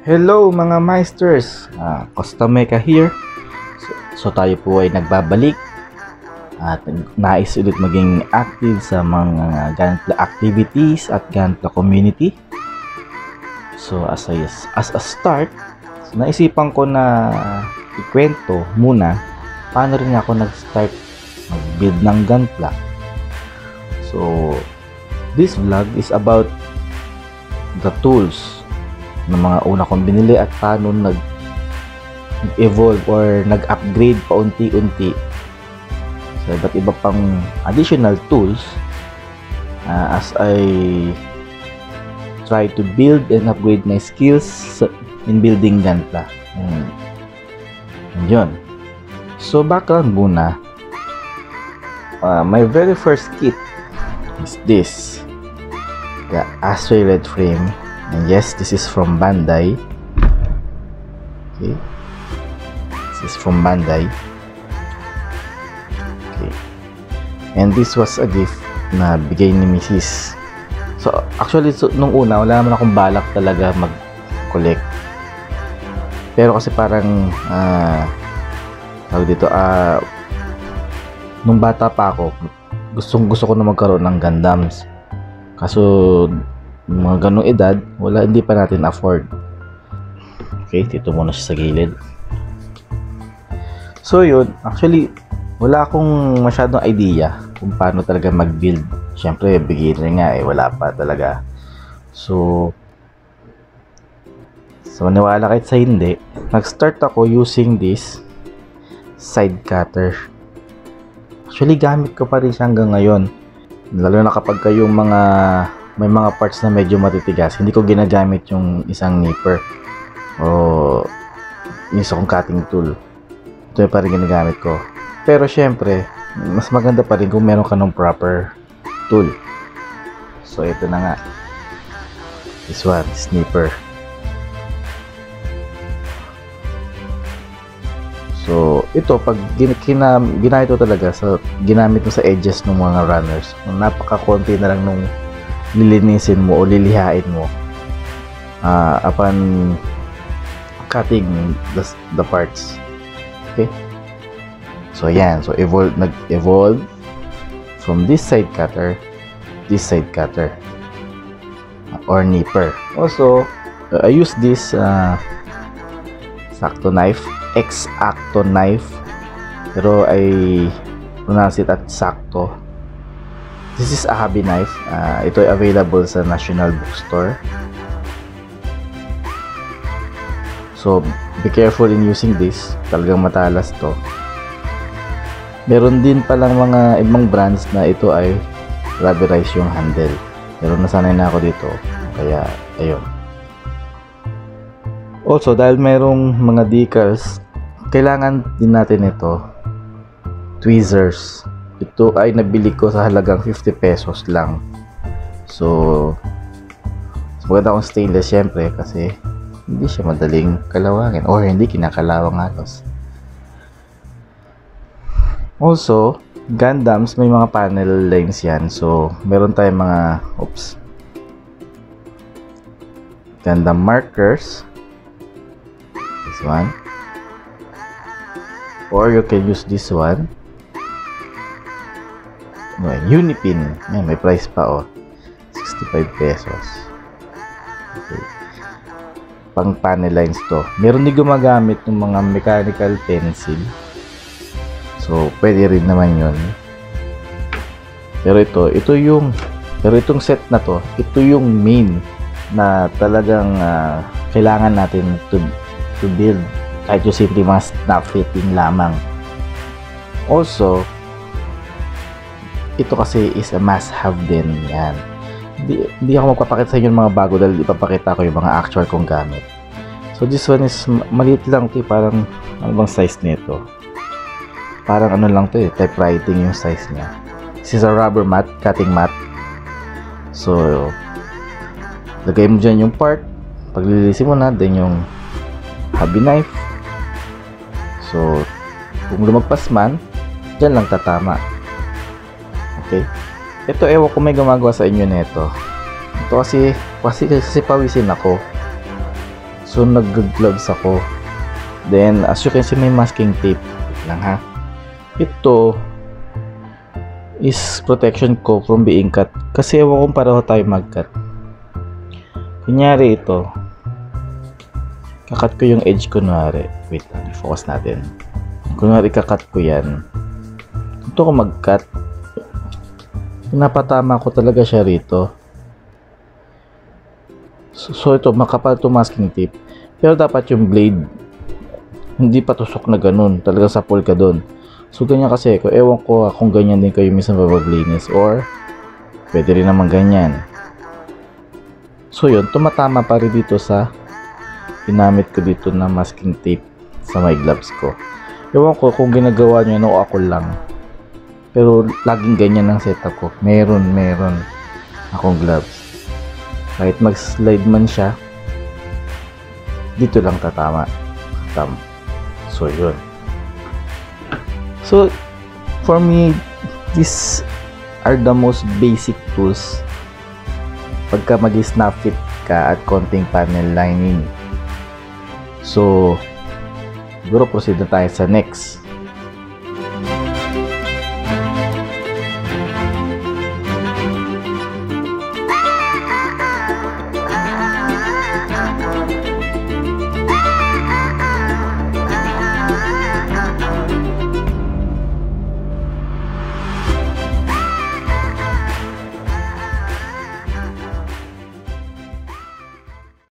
Hello mga Meisters! Costa Meca here. So tayo po ay nagbabalik at nais ulit maging active sa mga Gunpla activities at Gunpla community. So as a start, naisipan ko na ikwento muna paano rin ako nag-start mag-build ng Gunpla. So this vlog is about the tools ng mga una kong binili at paano nag-evolve or nag-upgrade paunti-unti sa iba't iba pang additional tools as I try to build and upgrade my skills in building Gunpla. Yun. So background muna, my very first kit is this, the Astray Red Frame. And yes, this is from Bandai. Okay, this is from Bandai. Okay, and this was a gift na bigay ni Mrs. So actually, nung una wala naman akong balak talaga mag-collect. Pero kasi parang tawag dito, nung bata pa ako, gusto ko na magkaroon ng Gundams. Kaso mga ganong edad, hindi pa natin afford. Okay, dito muna siya sa gilid. So yun, actually wala akong masyadong idea kung paano talaga mag-build. Syempre beginner nga wala pa talaga. So maniwala kahit sa hindi, nag-start ako using this side cutter. Actually gamit ko pa rin siya hanggang ngayon, lalo na kapag kayong may mga parts na medyo matitigas. Hindi ko ginagamit yung isang nipper o isa kong cutting tool. Ito pa rin ginagamit ko. Pero syempre, mas maganda pa rin kung meron ka ng proper tool. So ito na nga, this one, snipper. So ito, pag ginamit ko talaga, ginamit mo sa edges ng mga runners, napaka-konti na lang nung lilinisin mo o lilihain mo upon cutting the parts. Okay, so yan, so nag-evolve from this side cutter or nipper. Also I use this X-Acto knife, pero I pronounce it at Sakto. This is a hobby knife. Ito ay available sa National Bookstore. So be careful in using this. Talagang matalas to. Meron din palang mga ibang brands na ito ay rubberized yung handle. Pero nasanay na ako dito. Kaya ayun. Also dahil merong mga decals, kailangan din natin ito tweezers. Ito ay nabili ko sa halagang 50 pesos lang. So maganda akong stainless syempre kasi hindi siya madaling kalawangin or hindi kinakalawang halos. Also Gundams may mga panel lines yan. So meron tayong mga Gundam markers, this one, or you can use this one, Unipin. May price pa 65 pesos. Okay. Pang panel lines to. Meron din gumagamit ng mga mechanical pencil. So pwede rin naman yun. Pero itong set na to, ito yung main na talagang kailangan natin to build, kahit yung simple mga snap fitting lamang. Also ito kasi is a must-have din yan. Hindi ako magpapakita sa inyo ng mga bago dahil ipapakita ko yung mga actual kong gamit. So this one is maliit lang to, parang ano bang size nito? Parang ano lang to typewriting yung size niya. This is a rubber mat, cutting mat. So lagay mo dyan yung part, paglilisin mo na, then yung hobby knife. So kung lumagpas man, dyan lang tatama. Okay. Ito ewan ko may gumagawa sa inyo nito. Ito kasi pawisin ako. So nag-gloves ako. Then as you can see, may masking tape. Wait lang ha. Ito is protection ko from being cut. Kasi ewan kung pareho tayo mag-cut. Kunyari ito, kakat ko yung edge kunwari. Wait lang, i-focus natin. Kunwari kakat ko yan. Ito ko mag-cut. Pinapatama ko talaga siya rito. So ito, makapal to masking tape. Pero dapat yung blade hindi pa tusok na ganun. Talaga sapol ka dun. So ganyan kasi ko. Ewan ko kung ganyan din kayo minsan mapaglinis. Or pwede rin naman ganyan. So yun, tumatama pa rin dito sa ginamit ko dito na masking tape sa my gloves ko. Ewan ko kung ginagawa nyo o ako lang. Pero laging ganyan ang setup ko. Meron akong gloves. Kahit mag-slide man siya, dito lang tatama. So yun. So for me, these are the most basic tools pagka mag-snap fit ka at konting panel lining. So siguro proceed na tayo sa next.